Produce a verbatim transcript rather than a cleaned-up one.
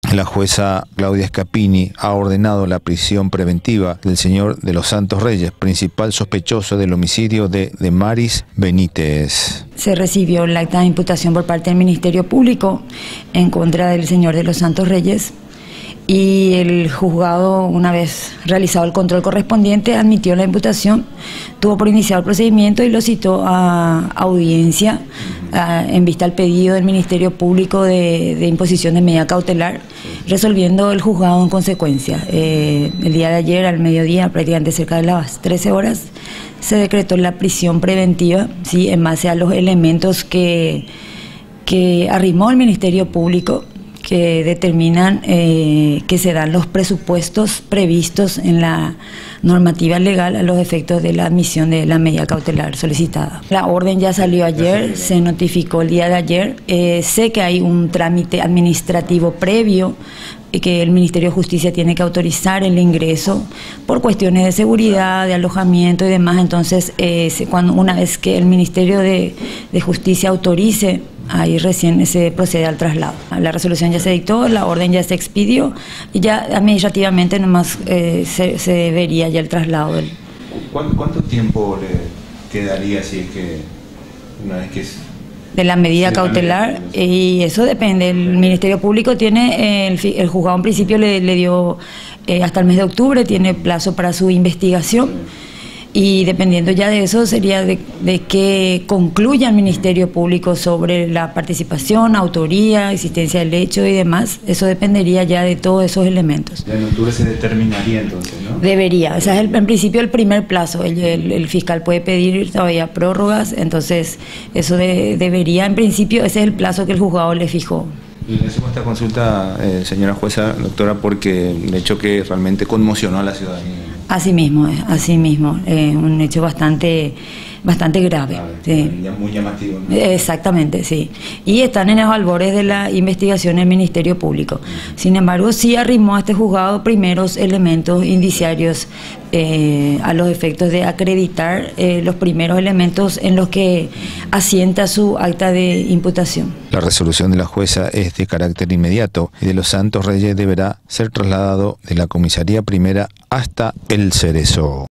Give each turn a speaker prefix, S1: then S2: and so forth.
S1: La jueza Claudia Scapini ha ordenado la prisión preventiva del señor de los Santos Reyes, principal sospechoso del homicidio de Demaris Benítez.
S2: Se recibió el acta de imputación por parte del Ministerio Público en contra del señor de los Santos Reyes y el juzgado, una vez realizado el control correspondiente, admitió la imputación, tuvo por iniciado el procedimiento y lo citó a audiencia a, en vista al pedido del Ministerio Público de, de imposición de medida cautelar, resolviendo el juzgado en consecuencia. Eh, el día de ayer, al mediodía, prácticamente cerca de las trece horas, se decretó la prisión preventiva, ¿sí?, en base a los elementos que, que arrimó el Ministerio Público, que determinan eh, que se dan los presupuestos previstos en la normativa legal a los efectos de la admisión de la medida cautelar solicitada. La orden ya salió ayer, se notificó el día de ayer. Eh, sé que hay un trámite administrativo previo y que el Ministerio de Justicia tiene que autorizar el ingreso por cuestiones de seguridad, de alojamiento y demás. Entonces, eh, cuando, una vez que el Ministerio de, de Justicia autorice, ahí recién se procede al traslado. La resolución ya se dictó, la orden ya se expidió y ya administrativamente nomás eh, se, se vería ya el traslado del...
S1: ¿Cuánto, ¿Cuánto tiempo le quedaría si es que una vez que es...
S2: de la medida cautelar? Y eso depende. El Ministerio Público tiene, eh, el, el juzgado en principio le, le dio eh, hasta el mes de octubre, tiene plazo para su investigación. Y dependiendo ya de eso sería de, de que concluya el Ministerio Público sobre la participación, autoría, existencia del hecho y demás. Eso dependería ya de todos esos elementos.
S1: Ya en octubre se determinaría entonces, ¿no?
S2: Debería, o sea, es el, en principio el primer plazo. El, el, el fiscal puede pedir todavía prórrogas, entonces eso de, debería, en principio, ese es el plazo que el juzgado le fijó.
S1: Y le hacemos esta consulta, eh, señora jueza, doctora, porque el hecho que realmente conmocionó a la ciudadanía.
S2: Así mismo, así mismo, eh, un hecho bastante, bastante grave.
S1: Claro,
S2: Sí.
S1: Muy llamativo, ¿no?
S2: Exactamente, sí. Y están en los albores de la investigación del Ministerio Público. Sin embargo, sí arrimó a este juzgado primeros elementos indiciarios eh, a los efectos de acreditar eh, los primeros elementos en los que asienta su acta de imputación.
S1: La resolución de la jueza es de carácter inmediato y de los Santos Reyes deberá ser trasladado de la comisaría primera hasta El Cerezo.